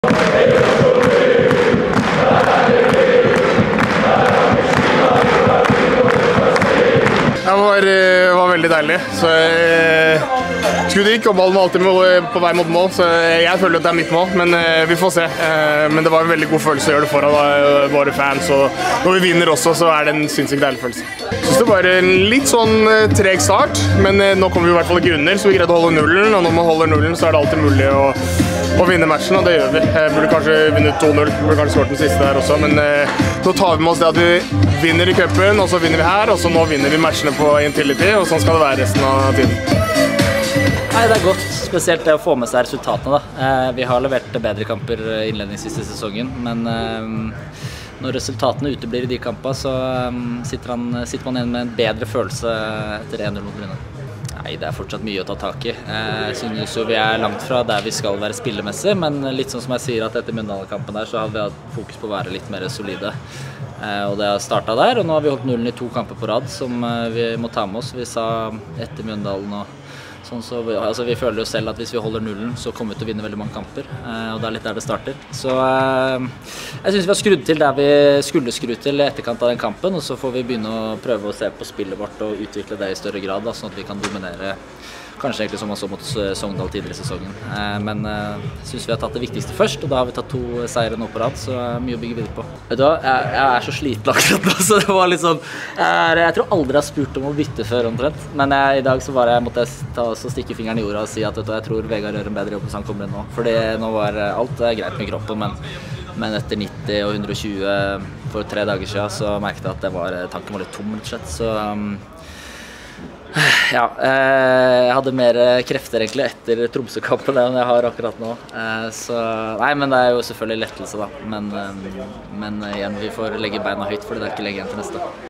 Det var veldig deilig, så skuddet gikk, og ballen var alltid på vei mot mål, så jeg føler at det mitt mål, men vi får se. Men det var en veldig god følelse å gjøre det foran våre fans, og når vi vinner også, så det en sinnssykt deilig følelse. Jeg synes det var en litt sånn treg start, men nå kommer vi i hvert fall ikke under, så vi greide å holde nullen, og når man holder nullen, så det alltid mulig å vinne matchen, og det gjør vi. Jeg burde kanskje vunnet 2-0, burde kanskje skåret den siste der også, men nå tar vi med oss det at vi vinner i cupen, og så vinner vi her, og så nå vinner vi matchene på Intility, og sånn skal det være resten av tiden. Nei, det godt, spesielt det å få med seg resultatene da. Vi har levert bedre kamper innledningsvis i sesongen, men når resultatene uteblir i de kampene, så sitter man igjen med en bedre følelse etter 1-0 mot Bryne. Nei, det fortsatt mye å ta tak i. Jeg synes jo vi langt fra der vi skal være spillemessig, men litt sånn som jeg sier at etter Mjøndalen-kampen der, så har vi hatt fokus på å være litt mer solide. Og det har startet der, og nå har vi holdt nullen i 2 kamper på rad som vi må ta med oss. Vi sa etter Mjøndalen og sånn, så vi føler jo selv at hvis vi holder nullen, så kommer vi til å vinne veldig mange kamper, og det litt der det starter. Så jeg synes vi har skrudd til der vi skulle skru til i etterkant av den kampen, og så får vi begynne å prøve å se på spillet vårt og utvikle det i større grad, da, sånn at vi kan dominere, kanskje egentlig som man så mot Sogndal tidligere i sesongen. Men jeg synes vi har tatt det viktigste først, og da har vi tatt 2 seire nå på rad, så mye å bygge videre på. Vet du hva, jeg så sliten akkurat nå, så det var litt sånn, jeg tror aldri jeg har spurt om å bytte før omtrent, men i dag så måtte jeg stikke fingeren i jorda og si at jeg tror Vegard gjør en bedre jobb hvis han kommer inn nå, fordi nå var alt greit med kroppen, men etter 90 og 120 for 3 dager siden, så merket jeg at tanken var litt tom, rett og slett, så ja, jeg hadde mer krefter egentlig etter Tromsø-kampen enn jeg har akkurat nå. Så, nei, men det jo selvfølgelig lettelse da. Men igjen, vi får legge beina høyt, for det ikke lenge igjen til neste.